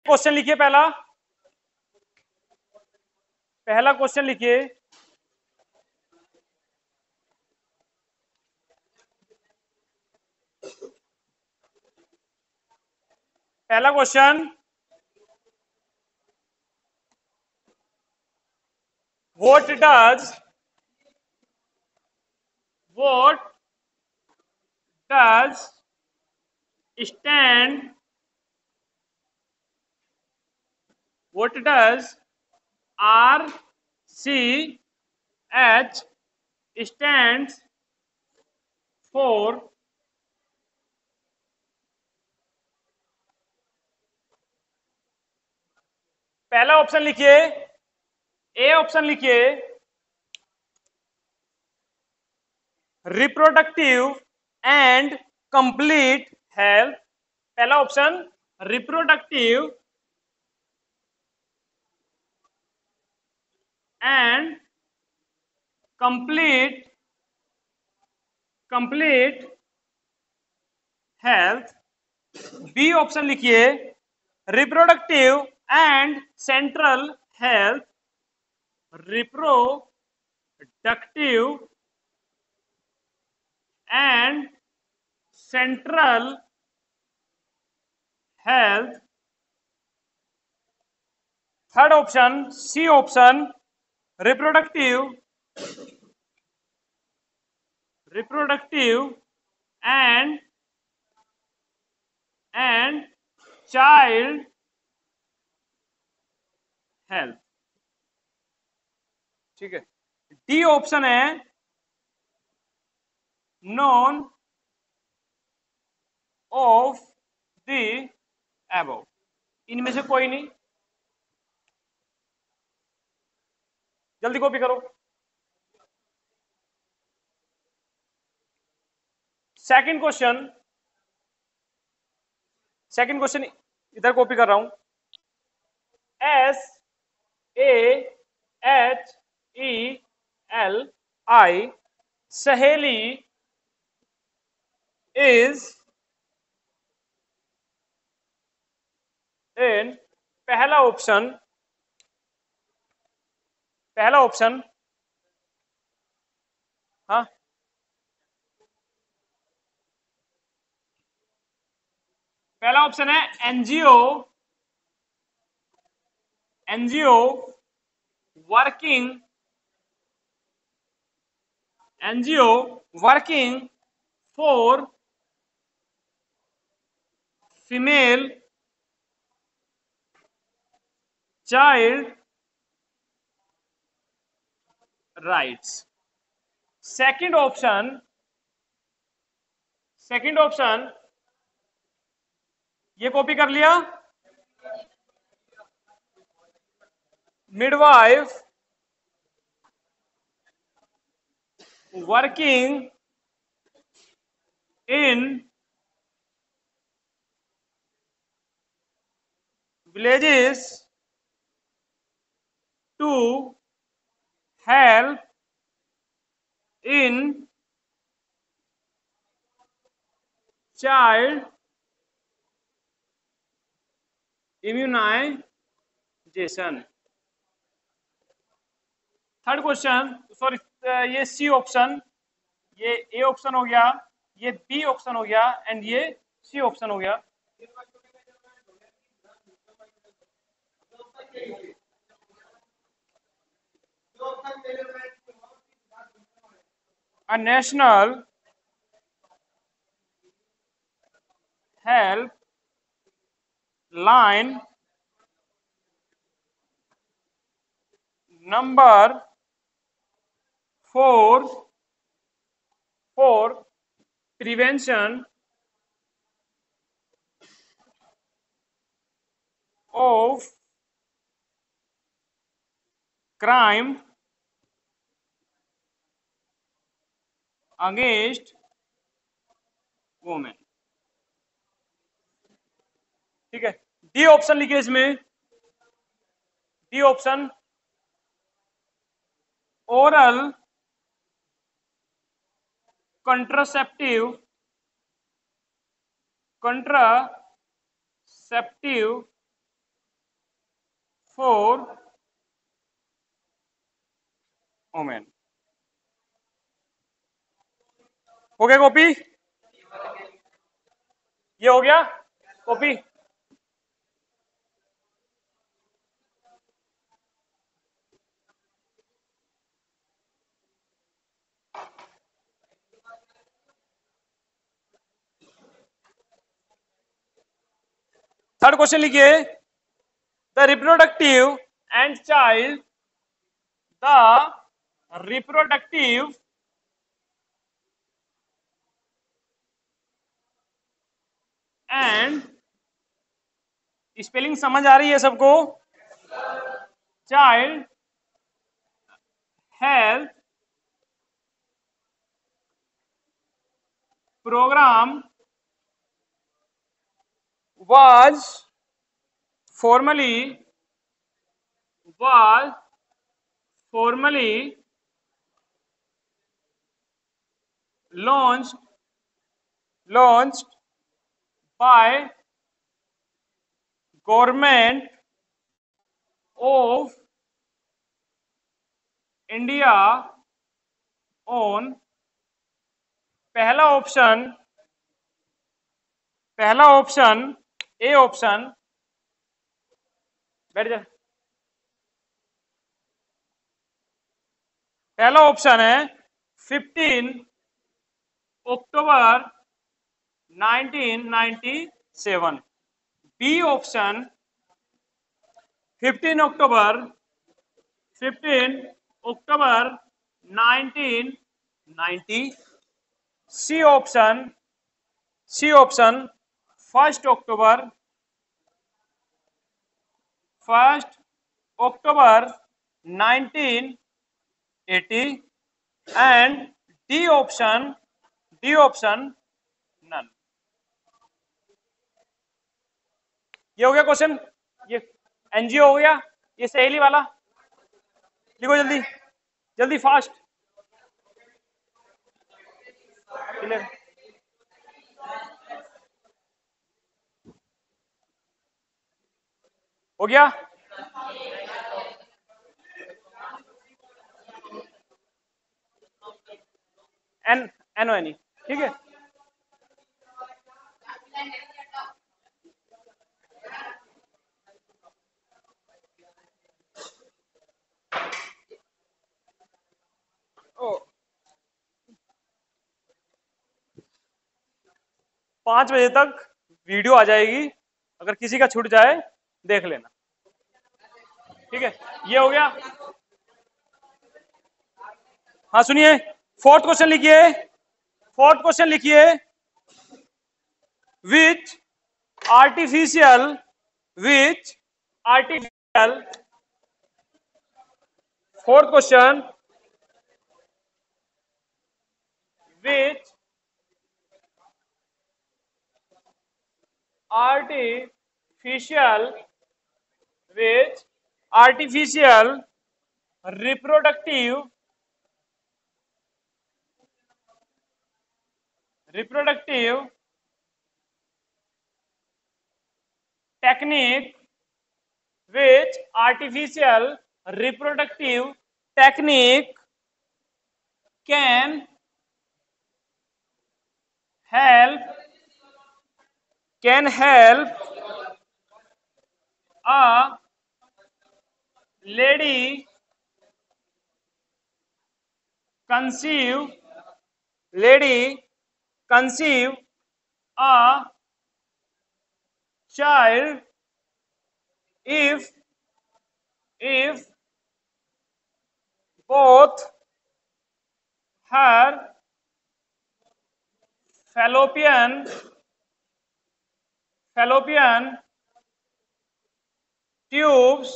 Question लिखिए, पहला question लिखिए। पहला question, what does stand what does RCH stands for? पहला ऑप्शन लिखिए, ए ऑप्शन लिखिए, रिप्रोडक्टिव एंड कंप्लीट हेल्थ। पहला option reproductive and complete health. B option लिखिए, reproductive and central health. Reproductive and central health. Third option C option, reproductive and child health. ठीक है। D option है none of the above. इनमें से कोई नहीं। जल्दी कॉपी करो। सेकंड क्वेश्चन इधर कॉपी कर रहा हूं। SAHELI, सहेली इज इन पहला ऑप्शन हाँ, पहला ऑप्शन है NGO working for female child rights. Second option ये कॉपी कर लिया, midwife working in villages to help in child immunization। Third question, sorry, ये सी ऑप्शन, ये ए ऑप्शन हो गया, ये बी ऑप्शन हो गया एंड ये सी ऑप्शन हो गया। A national help line number 4 for prevention of crime against women। ठीक है। डी ऑप्शन लिखिए इसमें, D option oral contraceptive for women. हो गया कॉपी? ये हो गया कॉपी? थर्ड क्वेश्चन लिखिए, the reproductive and child, the reproductive and, spelling समझ आ रही है सबको? Child health programme was formally launched by government of India on, पहला ऑप्शन ए ऑप्शन, बैठ जा, पहला ऑप्शन है 15 अक्टूबर 1997, बी ऑप्शन 15 October 1990, C option 1 October 1980 and D option none. ये हो गया क्वेश्चन, ये एनजीओ हो गया, ये सहेली वाला लिखो जल्दी जल्दी फास्ट। क्लियर? हो गया? एन ओ एन ई, ठीक है। ओ 5 बजे तक वीडियो आ जाएगी, अगर किसी का छूट जाए देख लेना, ठीक है। ये हो गया। हाँ सुनिए, फोर्थ क्वेश्चन लिखिए, which artificial fourth question, which artificial reproductive technique, which artificial reproductive technique can help a lady conceive a child if both her fallopian tubes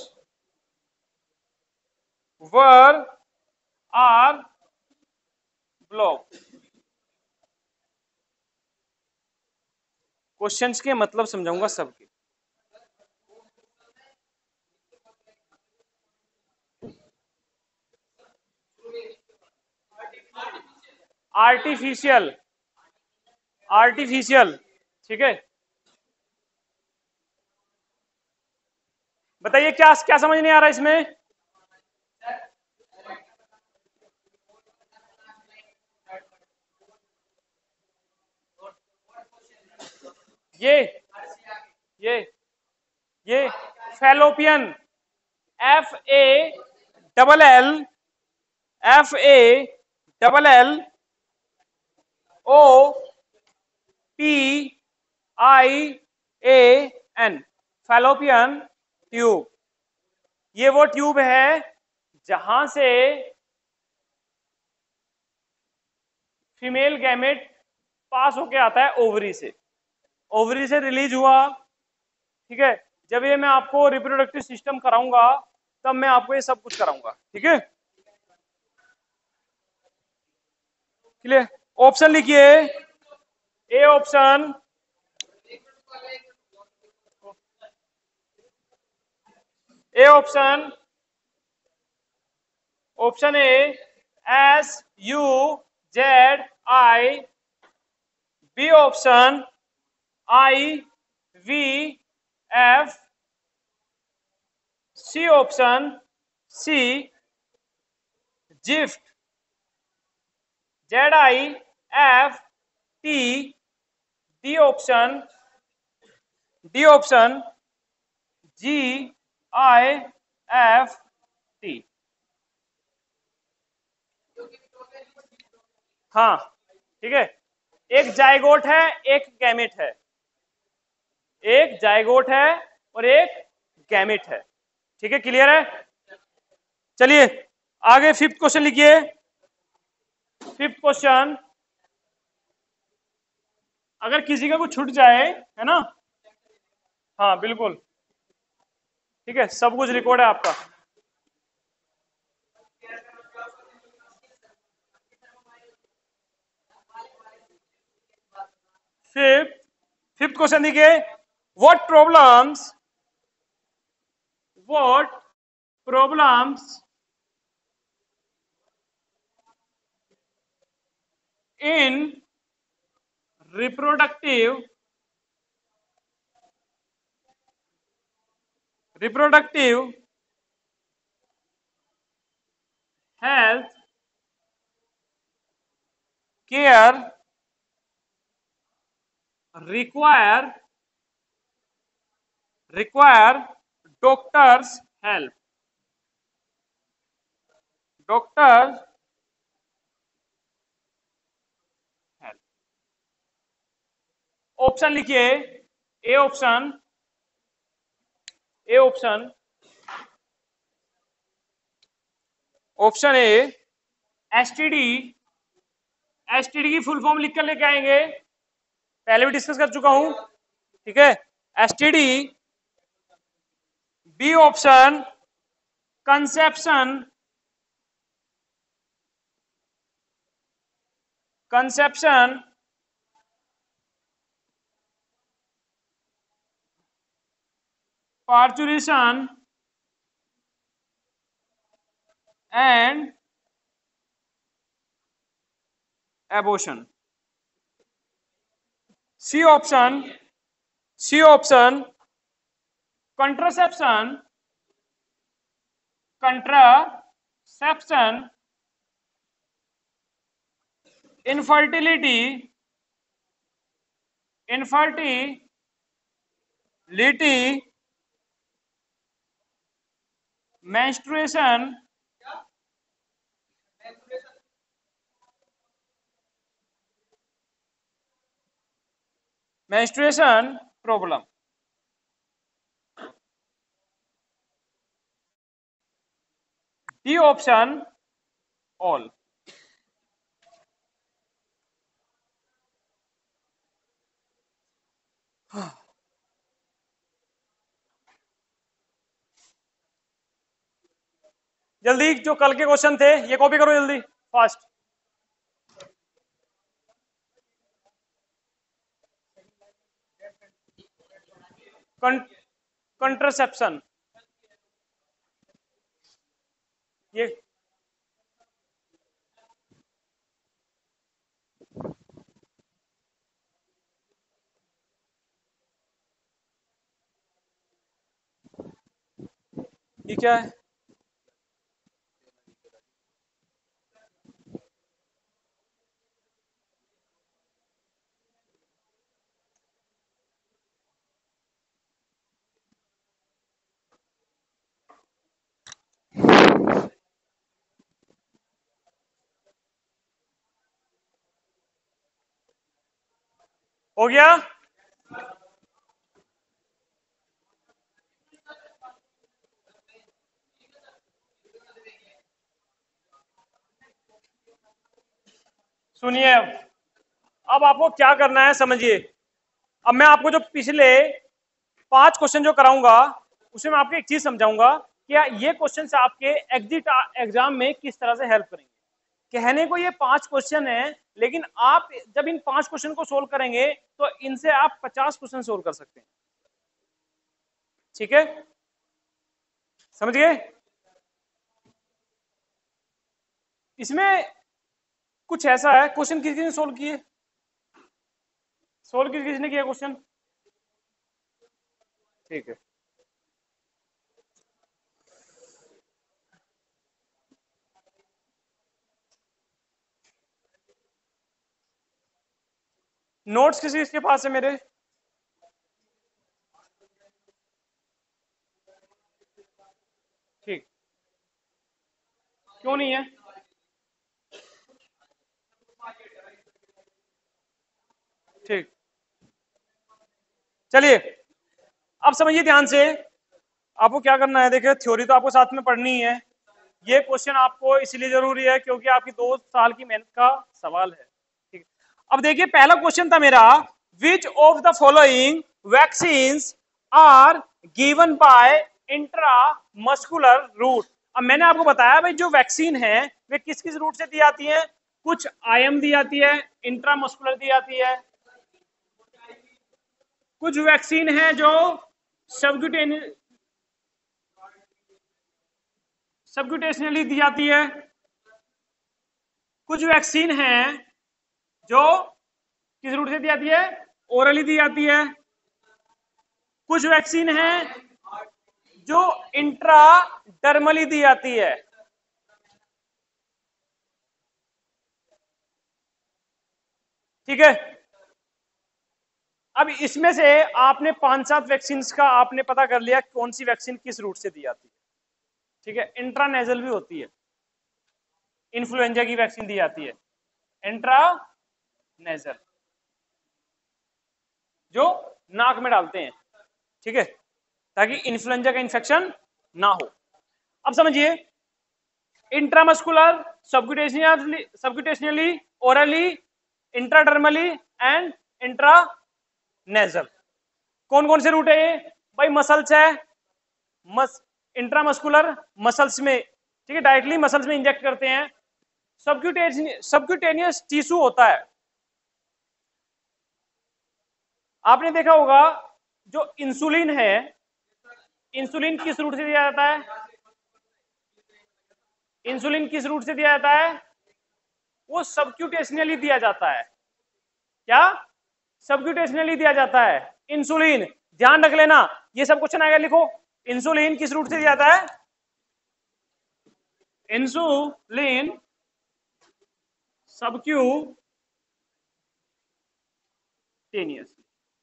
are blocked। Questions के मतलब समझाऊंगा सबके। आर्टिफिशियल, ठीक है। बताइए क्या क्या समझ नहीं आ रहा इसमें? ये ये ये फैलोपियन, FALLOPIN फैलोपियन ट्यूब। ये वो ट्यूब है जहां से फीमेल गैमेट पास होके आता है ओवरी से, ओवरी से रिलीज हुआ, ठीक है। जब ये मैं आपको रिप्रोडक्टिव सिस्टम कराऊंगा तब मैं आपको ये सब कुछ कराऊंगा, ठीक है। क्लियर? ऑप्शन लिखिए। A option, A option, option A SUZI, B option IVF, C option C ZIFT, ZIFT, D option, D option GIFT। हाँ ठीक है, एक जाइगोट है एक गैमेट है, एक जाइगोट है और एक गैमेट है, ठीक है। क्लियर है? चलिए आगे फिफ्थ क्वेश्चन लिखिए। फिफ्थ क्वेश्चन, अगर किसी का कुछ छूट जाए, है ना, हाँ बिल्कुल, ठीक है, सब कुछ रिकॉर्ड है आपका। फिफ्थ, फिफ्थ क्वेश्चन देखिए। What problems in reproductive health care require doctors help, doctor help. Option लिखिए। A option, A option, option A STD, STD की फुल फॉर्म लिख कर लेके आएंगे, पहले भी डिस्कस कर चुका हूं, ठीक है। STD. B option conception, conception, parturition and abortion. C option, C option contraception, contraception, infertility, infertility, menstruation, menstruation problem. D option all. जल्दी, जो कल के क्वेश्चन थे ये कॉपी करो जल्दी, फास्ट। कंट्रासेप्शन, ये ये क्या है? हो गया? सुनिए, अब आपको क्या करना है समझिए। अब मैं आपको जो पिछले 5 क्वेश्चन जो कराऊंगा उसमें मैं आपको एक चीज समझाऊंगा कि ये क्वेश्चन से आपके एग्जिट एग्जाम में किस तरह से हेल्प करेंगे। कहने को ये 5 क्वेश्चन है, लेकिन आप जब इन 5 क्वेश्चन को सोल्व करेंगे तो इनसे आप 50 क्वेश्चन सोल्व कर सकते हैं। ठीक है, समझ गए? इसमें कुछ ऐसा है, क्वेश्चन किसी ने सोल्व किए? सोल्व किसने किया क्वेश्चन? ठीक है, नोट्स किसी किसके पास है मेरे? ठीक, क्यों नहीं है? ठीक, चलिए अब समझिए ध्यान से। आपको क्या करना है, देखिए थ्योरी तो आपको साथ में पढ़नी ही है। ये क्वेश्चन आपको इसलिए जरूरी है क्योंकि आपकी 2 साल की मेहनत का सवाल है। ठीक, अब देखिए पहला क्वेश्चन था मेरा, which of the following vaccines are given by intramuscular route. अब मैंने आपको बताया भाई जो वैक्सीन है वे किस किस रूट से दी जाती है। कुछ आईएम दी जाती है, इंट्रा मस्कुलर दी जाती है। कुछ वैक्सीन है जो सबक्यूटेनियस सबक्यूटेशनली दी जाती है। कुछ वैक्सीन है जो किस रूट से दी जाती है, ओरली दी जाती है। कुछ वैक्सीन है जो इंट्राडर्मली दी जाती है। ठीक है, अब इसमें से आपने 5-7 वैक्सीन का आपने पता कर लिया कौन सी वैक्सीन किस रूट से दी जाती है। ठीक है, इंट्रानेजल भी होती है, इन्फ्लुएंजा की वैक्सीन दी जाती है इंट्रानेजल, जो नाक में डालते हैं। ठीक है, ताकि इन्फ्लुएंजा का इंफेक्शन ना हो। अब समझिए, intramuscular, subcutaneously, orally, intradermally and intranasal. कौन कौन से रूट है ये भाई? मसल्स है, इंट्रामस्कुलर मसल्स में, ठीक है, डायरेक्टली मसल्स में इंजेक्ट करते हैं। सबक्यूटेनियस टिश्यू होता है। आपने देखा होगा जो इंसुलिन है, इंसुलिन किस रूट से दिया जाता है? इंसुलिन किस रूट से दिया जाता है? वो सबक्यूटेशनली दिया जाता है। क्या? सबक्यूटेशनली दिया जाता है इंसुलिन। ध्यान रख लेना, ये सब क्वेश्चन आएगा, लिखो। इंसुलिन किस रूट से दिया जाता है? Insulin subcutaneous.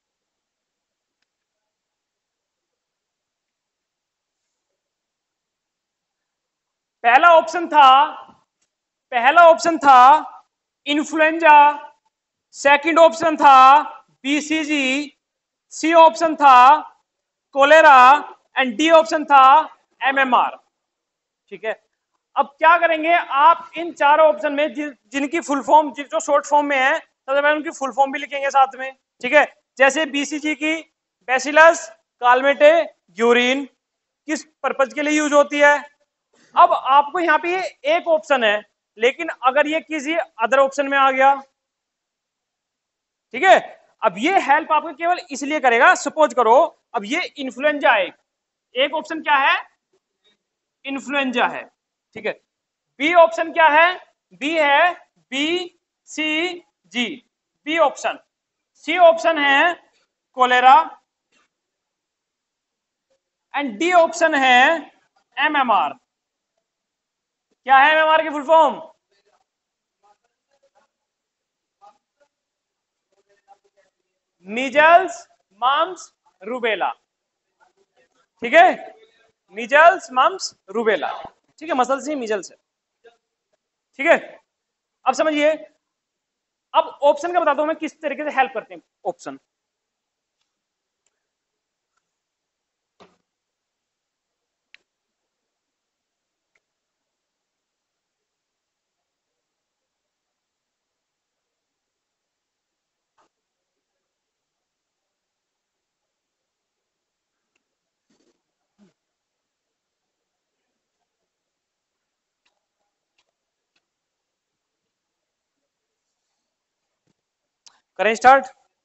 पहला ऑप्शन था इन्फ्लुएंजा, सेकंड ऑप्शन था बीसीजी, सी ऑप्शन था कोलेरा एंड डी ऑप्शन था एमएमआर। ठीक है, अब क्या करेंगे आप इन चारों ऑप्शन में जिनकी फुल फॉर्म, जो शॉर्ट फॉर्म में है, सबसे पहले उनकी फुल फॉर्म भी लिखेंगे साथ में। ठीक है, जैसे बीसीजी की बैसिलस कालमेटे यूरिन किस पर्पज के लिए यूज होती है। अब आपको यहाँ पे एक ऑप्शन है, लेकिन अगर ये किसी अदर ऑप्शन में आ गया, ठीक है, अब ये हेल्प आपको केवल इसलिए करेगा, सपोज करो अब ये इन्फ्लुएंजा है, एक ऑप्शन क्या है? इन्फ्लुएंजा है। ठीक है, बी ऑप्शन क्या है? बी है B C G, B option. C option है कोलेरा एंड डी ऑप्शन है एमएमआर। क्या है एमएमआर की full form? Measles, mumps, rubella. ठीक है, मीजल्स, मम्स, रूबेला। ठीक है, मसल्स ही मीजल्स है। ठीक है, अब समझिए। अब ऑप्शन का बताता हूं मैं किस तरीके से हेल्प करते हैं ऑप्शन। करें स्टार्ट।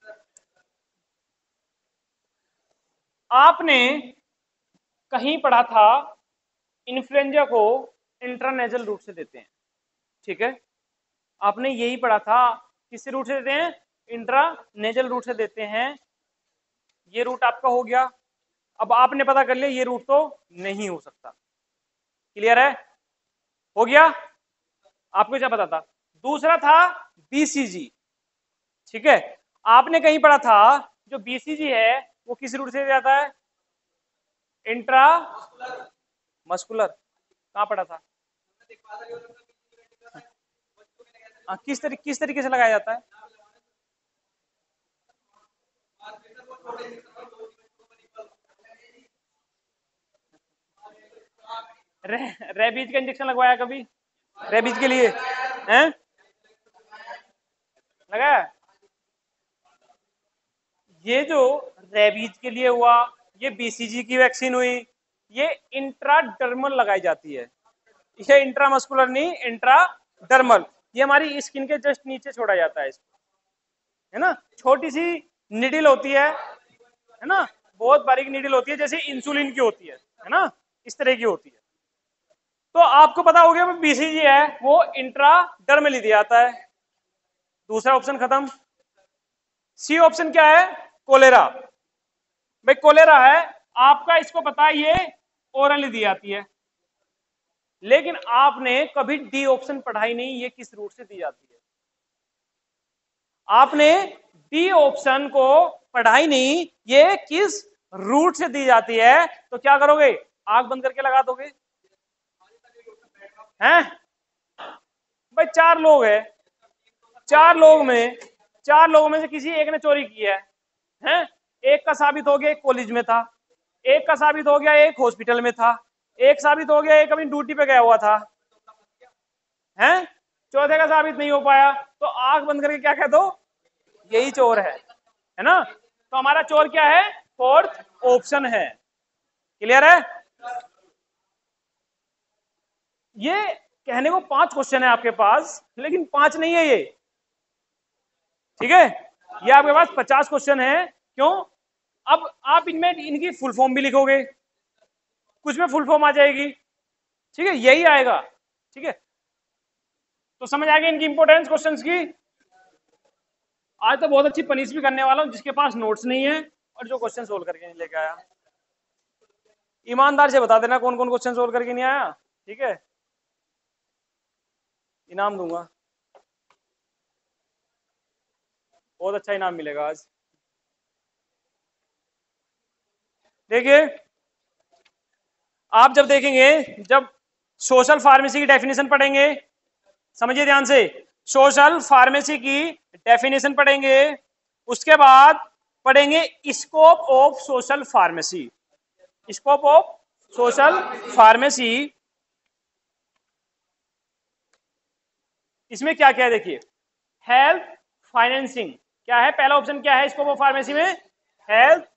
आपने कहीं पढ़ा था इन्फ्लुएंजा को इंट्रानेजल रूट से देते हैं। ठीक है, आपने यही पढ़ा था। किस रूट से देते हैं? इंट्रानेजल रूट से देते हैं। ये रूट आपका हो गया। अब आपने पता कर लिया ये रूट तो नहीं हो सकता। क्लियर है? हो गया। आपको क्या पता था? दूसरा था बीसीजी। ठीक है, आपने कहीं पढ़ा था जो बीसीजी है वो किस रूट से जाता है? Intramuscular. कहां पढ़ा था? किस तरीके से लगाया जाता है? रेबीज का इंजेक्शन लगवाया कभी? रेबीज के लिए हैं? लगाया? ये जो रेबीज के लिए हुआ, ये बीसीजी की वैक्सीन हुई, ये इंट्राडर्मल लगाई जाती है। ये इंट्रामस्कुलर नहीं, इंट्राडर्मल। ये हमारी स्किन के जस्ट नीचे छोड़ा जाता है इसको, है ना। छोटी सी निडिल होती है ना, बहुत बारीक निडिल होती है, जैसे इंसुलिन की होती है ना, इस तरह की होती है। तो आपको पता हो गया बीसीजी है वो इंट्राडर्मली दिया जाता है। दूसरा ऑप्शन खत्म। सी ऑप्शन क्या है? कोलेरा। भाई कोलेरा है आपका, इसको पता है ये ओरली दी जाती है। लेकिन आपने कभी डी ऑप्शन पढ़ाई नहीं, ये किस रूट से दी जाती है? आपने डी ऑप्शन को पढ़ाई नहीं, ये किस रूट से दी जाती है। तो क्या करोगे? आंख बंद करके लगा दोगे? हैं? भाई चार लोग हैं, चार लोगों में से किसी एक ने चोरी की है? एक का साबित हो गया एक कॉलेज में था, एक का साबित हो गया एक हॉस्पिटल में था, एक साबित हो गया एक अपनी ड्यूटी पे गया हुआ था, हैं? चौथे का साबित नहीं हो पाया, तो आंख बंद करके क्या कह दो? यही चोर है ना। तो हमारा चोर क्या है? फोर्थ ऑप्शन है। क्लियर है? ये कहने को 5 क्वेश्चन है आपके पास, लेकिन 5 नहीं है ये। ठीक है, ये आपके पास 50 क्वेश्चन है। क्यों? अब आप इनमें इनकी फुल फॉर्म भी लिखोगे, कुछ में फुल फॉर्म आ जाएगी। ठीक है, यही आएगा। ठीक है, तो समझ आ गई इनकी इंपोर्टेंस क्वेश्चंस की। आज तो बहुत अच्छी पनिश भी करने वाला हूं जिसके पास नोट्स नहीं है और जो क्वेश्चन सोल्व करके नहीं लेके आया। ईमानदार से बता देना कौन कौन क्वेश्चन सोल्व करके नहीं आया। ठीक है, इनाम दूंगा, बहुत अच्छा इनाम मिलेगा आज। देखिए, आप जब देखेंगे, जब सोशल फार्मेसी की डेफिनेशन पढ़ेंगे, समझिए ध्यान से, सोशल फार्मेसी की डेफिनेशन पढ़ेंगे, उसके बाद पढ़ेंगे scope of social pharmacy. Scope of social pharmacy, इसमें क्या क्या है देखिए। हेल्थ फाइनेंसिंग क्या है? पहला ऑप्शन क्या है स्कोप ऑफ फार्मेसी में? हेल्थ